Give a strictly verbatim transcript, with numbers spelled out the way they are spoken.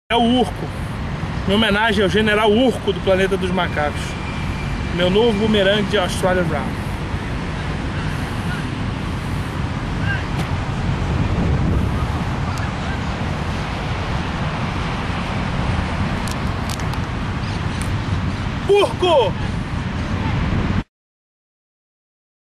É o Urco, em homenagem ao General Urco do Planeta dos Macacos. Meu novo bumerangue de Australian Brown. Urco!